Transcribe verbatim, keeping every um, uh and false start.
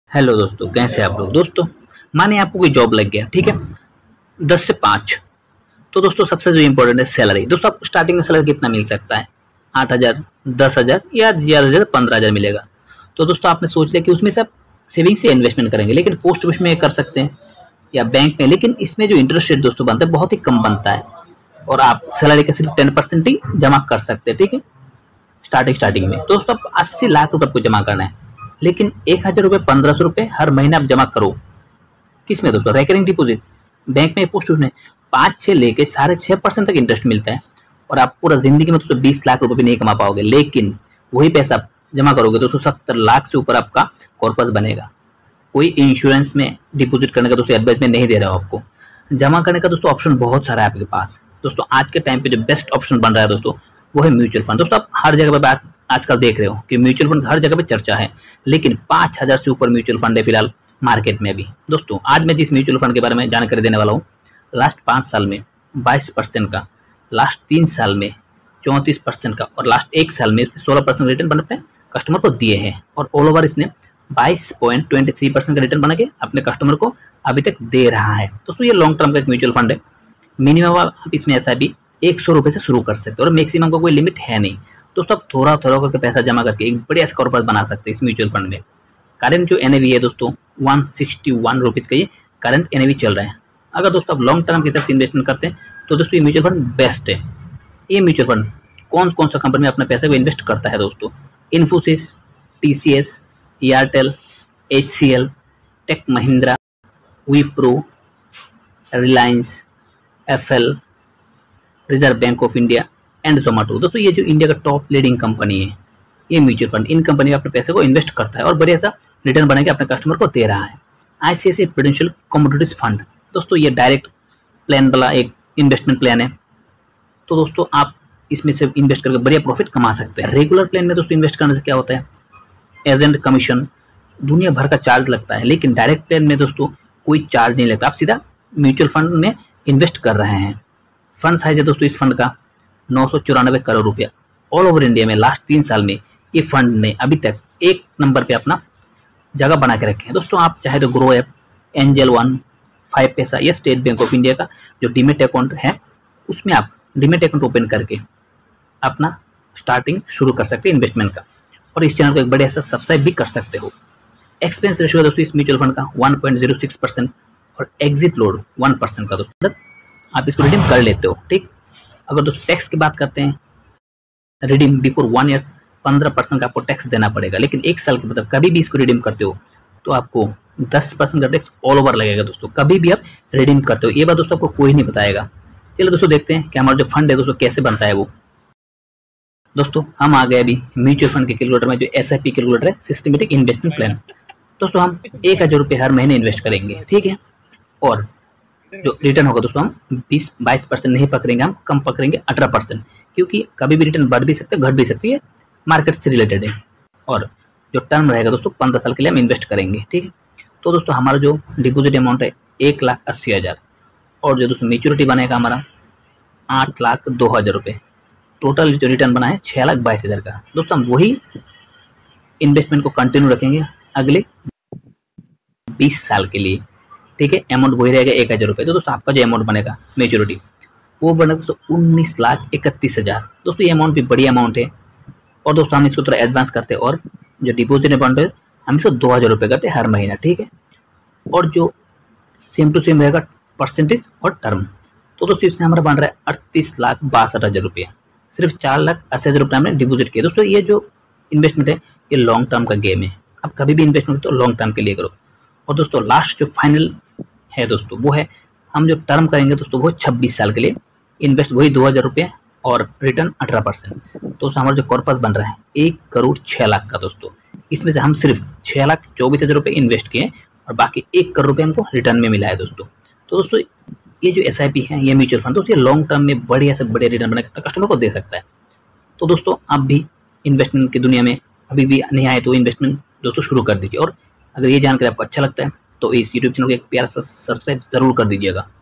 Hello दोस्तों, कैसे आप लोग। दोस्तों माने आपको कोई जॉब लग गया, ठीक है, दस से पाँच। तो दोस्तों सबसे जो इम्पोर्टेंट है सैलरी। दोस्तों आपको स्टार्टिंग में सैलरी कितना मिल सकता है? आठ हज़ार, दस हज़ार या ज़्यादा से ज़्यादा पंद्रह हज़ार मिलेगा। तो दोस्तों आपने सोच लिया कि उसमें से आप सेविंग से इन्वेस्टमेंट करेंगे, लेकिन पोस्ट ऑफिस में कर सकते हैं या बैंक में, लेकिन इसमें जो इंटरेस्ट रेट दोस्तों बनता है बहुत ही कम बनता है और आप सैलरी का सिर्फ टेन परसेंट ही जमा कर सकते हैं, ठीक है, स्टार्टिंग स्टार्टिंग में। तो दोस्तों आप अस्सी लाख रुपए आपको जमा करना है, लेकिन एक हजार रुपये पंद्रह सौ रुपये हर महीने आप जमा करो। किसमें दोस्तों? रेकरिंग डिपॉजिट, बैंक में, पोस्ट में। पाँच छः लेके साढ़े छः परसेंट तक इंटरेस्ट मिलता है और आप पूरा जिंदगी में दोस्तों बीस लाख रुपए भी नहीं कमा पाओगे, लेकिन वही पैसा आप जमा करोगे दोस्तों सत्तर लाख से ऊपर आपका कॉर्पस बनेगा। कोई इंश्योरेंस में डिपॉजिट करने का दोस्तों एडवाइस में नहीं दे रहा हूँ आपको। जमा करने का दोस्तों ऑप्शन बहुत सारा है आपके पास। दोस्तों आज के टाइम पे जो बेस्ट ऑप्शन बन रहा है दोस्तों वो है म्यूचुअल फंड। दोस्तों आप हर जगह पे बात आजकल देख रहे हो कि म्यूचुअल फंड हर जगह पे चर्चा है, लेकिन पाँच हजार से ऊपर म्यूचुअल फंड है फिलहाल मार्केट में भी। दोस्तों आज मैं जिस म्यूचुअल फंड के बारे में जानकारी देने वाला हूँ, लास्ट पाँच साल में बाईस परसेंट का, लास्ट तीन साल में चौंतीस परसेंट का और लास्ट एक साल में इसने सोलह परसेंट रिटर्न अपने कस्टमर को दिए हैं और ऑल ओवर इसने बाईस पॉइंट टू थ्री परसेंट का रिटर्न बना के अपने कस्टमर को अभी तक दे रहा है। दोस्तों ये लॉन्ग टर्म का एक म्यूचुअल फंड है। मिनिमम आप इसमें ऐसा भी एक सौ रुपये से शुरू कर सकते हो और मैक्सिमम का कोई लिमिट है नहीं। दोस्तों आप थोड़ा थोड़ा करके पैसा जमा करके एक बढ़िया सा कॉर्पस बना सकते हैं इस म्यूचुअल फंड में। करंट जो एनएवी है दोस्तों वन सिक्सटी वन रुपीज़ का ये करंट एनएवी चल रहा है। अगर दोस्तों आप लॉन्ग टर्म की तरफ इन्वेस्टमेंट करते हैं तो दोस्तों ये म्यूचुअल फंड बेस्ट है। ये म्यूचुअल फंड कौन कौन सा कंपनी में अपने पैसे को इन्वेस्ट करता है दोस्तों? Infosys, TCS, Airtel, HCL, Tech Mahindra, Wipro, Reliance, FL, Reserve Bank of India and Zomato. दोस्तों ये जो इंडिया का टॉप लीडिंग कंपनी है, ये म्यूचुअल फंड इन कंपनी में अपने पैसे को इन्वेस्ट करता है और बढ़िया सा रिटर्न बना के अपने कस्टमर को दे रहा है। आईसीआईसीआई प्रूडेंशियल कमोडिटीज फंड, दोस्तों ये डायरेक्ट प्लान वाला एक इन्वेस्टमेंट प्लान है। तो दोस्तों आप इसमें से इन्वेस्ट करके बढ़िया प्रॉफिट कमा सकते हैं। रेगुलर प्लान में दोस्तों इन्वेस्ट करने से क्या होता है, एजेंट कमीशन दुनिया भर का चार्ज लगता है, लेकिन डायरेक्ट प्लान में दोस्तों कोई चार्ज नहीं लगता। आप सीधा म्यूचुअल फंड में इन्वेस्ट कर रहे हैं। फंड साइज है दोस्तों इस फंड का नौ सौ चौरानवे करोड़ रुपया। ऑल ओवर इंडिया में लास्ट तीन साल में ये फंड ने अभी तक एक नंबर पे अपना जगह बना के रखे हैं। दोस्तों आप चाहे तो ग्रो ऐप, एंजल वन, फाइव पैसा या स्टेट बैंक ऑफ इंडिया का जो डीमेट अकाउंट है उसमें आप डीमेट अकाउंट ओपन करके अपना स्टार्टिंग शुरू कर सकते हैं इन्वेस्टमेंट का और इस चैनल को एक बड़े ऐसा सब्सक्राइब भी कर सकते हो। एक्सपेंस रेशियो है दोस्तों इस म्यूचुअल फंड का one point zero six percent और एग्जिट लोड वन परसेंट का। दोस्तों आप इसको रिडीम कर लेते हो, ठीक। अगर दोस्तों टैक्स की बात करते हैं, रिडीम बिफोर वन ईयर पंद्रह परसेंट का आपको टैक्स देना पड़ेगा, लेकिन एक साल के मतलब कभी भी इसको रिडीम करते हो तो आपको दस परसेंट का टैक्स ऑल ओवर लगेगा। दोस्तों कभी भी आप रिडीम करते हो, ये बात दोस्तों आपको कोई नहीं बताएगा। चलो दोस्तों देखते हैं कि हमारा जो फंड है दोस्तों कैसे बनता है वो। दोस्तों हम आ गए अभी म्यूचुअल फंड के कैलकुलेटर में, जो एस आई पी कैलकुलेटर है, सिस्टमेटिक इन्वेस्टमेंट प्लान। दोस्तों हम एक हजार रुपये हर महीने इन्वेस्ट करेंगे, ठीक है, और जो रिटर्न होगा दोस्तों हम बीस बाईस परसेंट नहीं पकड़ेंगे, हम कम पकड़ेंगे अठारह परसेंट, क्योंकि कभी भी रिटर्न बढ़ भी सकते हैं घट भी सकती है, मार्केट से रिलेटेड है। और जो टर्म रहेगा दोस्तों पंद्रह साल के लिए हम इन्वेस्ट करेंगे, ठीक है। तो दोस्तों हमारा जो डिपॉजिट अमाउंट है एक लाख अस्सी हज़ार और जो दोस्तों मेच्योरिटी बनेगा हमारा आठ लाख दो हज़ार रुपये। टोटल जो रिटर्न बना है छः लाख बाईस हज़ार का। दोस्तों हम वही इन्वेस्टमेंट को कंटिन्यू रखेंगे अगले बीस साल के लिए, ठीक है। अमाउंट वही रहेगा एक हज़ार रुपये। तो दोस्तों आपका जो अमाउंट बनेगा मेच्योरिटी वो बनेगा दोस्तों उन्नीस लाख इकतीस हज़ार। दोस्तों ये अमाउंट भी बड़ी अमाउंट है और दोस्तों हम इसको थोड़ा एडवांस करते हैं और जो डिपॉजिट अमाउंट है हम इसको दो हज़ार रुपये करते हैं हर महीना, ठीक है। और जो सेम टू सेम रहेगा परसेंटेज और टर्म, तो दोस्तों इसमें हमारा बन रहा है अड़तीस लाख बासठ हज़ार रुपया। सिर्फ चार लाख अस्सी हज़ार रुपये हमने डिपॉजिट किया। दोस्तों ये जो इन्वेस्टमेंट है ये लॉन्ग टर्म का गेम है। आप कभी भी इन्वेस्टमेंट तो लॉन्ग टर्म के लिए करो। और दोस्तों लास्ट जो फाइनल है दोस्तों वो है हम जो टर्म करेंगे दोस्तों वो छब्बीस साल के लिए, इन्वेस्ट वही दो हज़ार रुपये और रिटर्न अठारह परसेंट। दोस्तों हमारा जो कॉर्पस बन रहा है एक करोड़ छः लाख का। दोस्तों इसमें से हम सिर्फ छः लाख चौबीस हज़ार रुपये इन्वेस्ट किए और बाकी एक करोड़ रुपये हमको रिटर्न में मिला है दोस्तों। तो दोस्तों ये जो एस आई पी है, ये म्यूचुअल फंड, दोस्तों ये लॉन्ग टर्म में बढ़िया से बड़े रिटर्न बना के कस्टमर को दे सकता है। तो दोस्तों आप भी इन्वेस्टमेंट की दुनिया में अभी भी नहीं आए तो इन्वेस्टमेंट दोस्तों शुरू कर दीजिए। और अगर ये जानकारी आपको अच्छा लगता है तो इस यूट्यूब चैनल को एक प्यारा सा सब्सक्राइब जरूर कर दीजिएगा।